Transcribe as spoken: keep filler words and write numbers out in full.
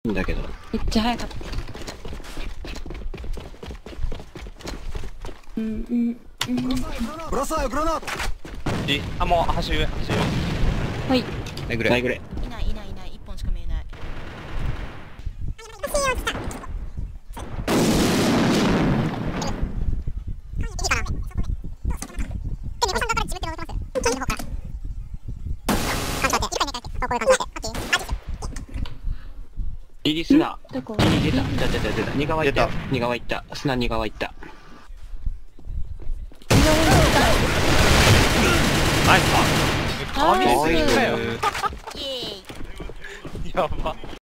んだけど。 めっちゃ早かった。うんうんうん。 Бросаю гранату! え、あ、もう走る走る。 はい。 ナイグレ。ナイグレ。 いないいないいない、一本しか見えない。 リリースだ。 どこ？ に出た。出た出た出た。に側行ったよ。に側行った。砂に側行った。 ナイスか。神すぎかよ。 イエーイ。 やば。